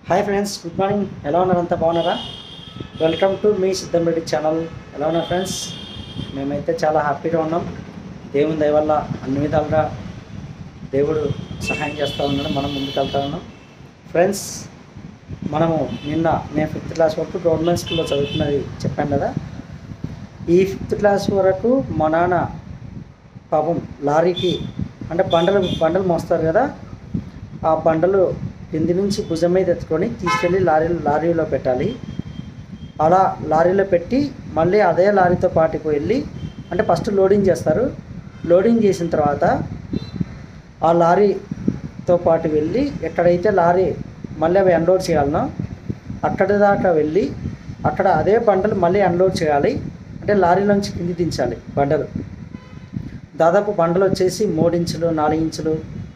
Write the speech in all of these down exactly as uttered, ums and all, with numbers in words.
Hi friends, good morning. ఎలా ఉన్నారు? అంతా బాగున్నారా? వెల్కమ్ టు మీ సిద్ధంరెడ్డి ఛానల్. ఎలా ఉన్నారు ఫ్రెండ్స్? మేమైతే చాలా హ్యాపీగా ఉన్నాం. దేవుని దయ వల్ల అన్ని విధాలుగా దేవుడు సహాయం చేస్తూ ఉన్నాడు. మనం ముందుకు వెళ్తా ఉన్నాం. ఫ్రెండ్స్, మనము నిన్న నేను ఫిఫ్త్ క్లాస్ వరకు గవర్నమెంట్ స్కూల్లో చదువుతున్నది చెప్పాను కదా. ఈ ఫిఫ్త్ క్లాస్ వరకు మా నాన్న పాపం లారీకి అంటే బండలు బండలు మోస్తారు కదా, ఆ బండలు కింది నుంచి భుజం మీద ఎత్తుకొని తీసుకెళ్ళి లారీ లారీలో పెట్టాలి. అలా లారీలో పెట్టి మళ్ళీ అదే లారీతో పాటుకు వెళ్ళి అంటే ఫస్ట్ లోడింగ్ చేస్తారు. లోడింగ్ చేసిన తర్వాత ఆ లారీతో పాటు వెళ్ళి ఎక్కడైతే లారీ మళ్ళీ అవి అన్లోడ్ చేయాలనో అక్కడి దాకా వెళ్ళి అక్కడ అదే బండలు మళ్ళీ అన్లోడ్ చేయాలి. అంటే లారీలోంచి కింది దించాలి బండలు. దాదాపు బండలు వచ్చేసి మూడు ఇంచులు నాలుగు ఇంచులు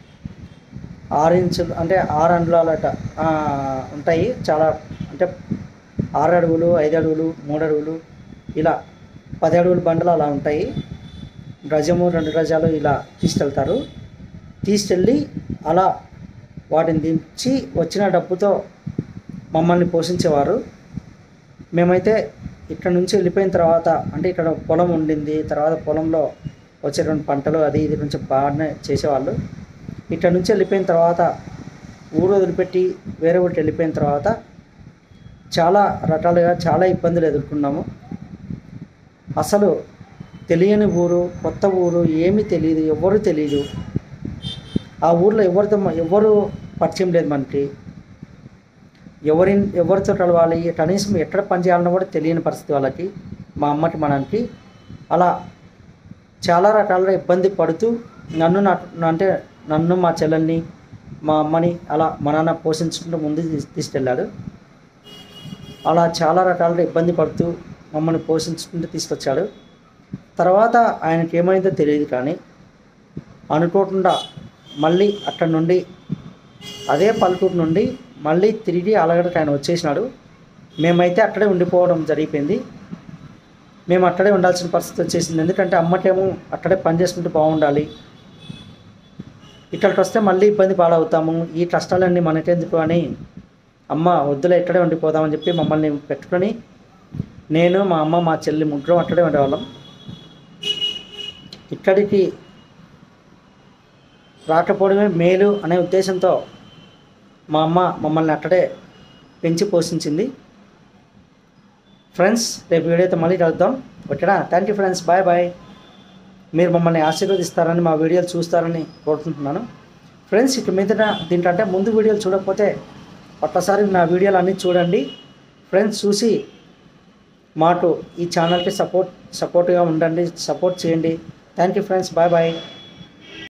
ఆరు ఇంచులు అంటే ఆరు అంగుళాలట ఉంటాయి. చాలా అంటే ఆరు అడుగులు ఐదు అడుగులు మూడు అడుగులు ఇలా పది అడుగుల బండలు అలా ఉంటాయి. గజము రెండు గజాలు ఇలా తీసుకెళ్తారు. తీసుకెళ్ళి అలా వాటిని దించి వచ్చిన డబ్బుతో మమ్మల్ని పోషించేవారు. మేమైతే ఇక్కడ నుంచి వెళ్ళిపోయిన తర్వాత అంటే ఇక్కడ పొలం ఉండింది, తర్వాత పొలంలో వచ్చేటువంటి పంటలు అది ఇది నుంచి బాగానే చేసేవాళ్ళు. ఇక్కడ నుంచి వెళ్ళిపోయిన తర్వాత ఊరు వదిలిపెట్టి వేరే ఊరికి వెళ్ళిపోయిన తర్వాత చాలా రకాలుగా చాలా ఇబ్బందులు ఎదుర్కొన్నాము. అసలు తెలియని ఊరు, కొత్త ఊరు, ఏమీ తెలియదు, ఎవరు తెలియదు. ఆ ఊర్లో ఎవరితో ఎవరు పరిచయం లేదు మనకి. ఎవరి ఎవరితో కలవాలి, కనీసం ఎక్కడ పని చేయాలన్నా కూడా తెలియని పరిస్థితి వాళ్ళకి, మా అమ్మకి మనానికి. అలా చాలా రకాలుగా ఇబ్బంది పడుతూ నన్ను నాకు అంటే నన్ను మా చెల్లెల్ని మా అమ్మని అలా మా నాన్న పోషించుకుంటూ ముందుకు తీసుకెళ్ళాడు. అలా చాలా రకాలుగా ఇబ్బంది పడుతూ మమ్మల్ని పోషించుకుంటూ తీసుకొచ్చాడు. తర్వాత ఆయనకి ఏమైందో తెలియదు కానీ అనుకోకుండా మళ్ళీ అక్కడి నుండి అదే పల్లెటూరు నుండి మళ్ళీ తిరిగి అలగడకు ఆయన వచ్చేసినాడు. మేమైతే అక్కడే ఉండిపోవడం జరిగిపోయింది. మేము అక్కడే ఉండాల్సిన పరిస్థితి వచ్చేసింది. ఎందుకంటే అమ్మకేమో అక్కడే పని చేసుకుంటూ బాగుండాలి, ఇక్కడికి వస్తే మళ్ళీ ఇబ్బంది పాలవుతాము, ఈ కష్టాలన్నీ మనకెందుకు అని అమ్మ వద్దులే ఇక్కడే ఉండిపోదామని చెప్పి మమ్మల్ని పెట్టుకొని నేను మా అమ్మ మా చెల్లి ముగ్గురం అక్కడే ఉండేవాళ్ళం. ఇక్కడికి రాకపోవడమే మేలు అనే ఉద్దేశంతో మా అమ్మ మమ్మల్ని అక్కడే పెంచి పోషించింది. ఫ్రెండ్స్, రేపు వీడియోతో మళ్ళీ కలుద్దాం. ఓకేనా? Thank you friends, bye bye. మీరు మమ్మల్ని ఆశీర్వదిస్తారని మా వీడియోలు చూస్తారని కోరుకుంటున్నాను. ఫ్రెండ్స్, ఇక మీద దీంట్లో ముందు వీడియోలు చూడకపోతే ఒక్కసారి నా వీడియోలు అన్నీ చూడండి ఫ్రెండ్స్. చూసి మాకు ఈ ఛానల్కి సపోర్ట్ సపోర్ట్గా ఉండండి, సపోర్ట్ చేయండి. Thank you friends, bye bye.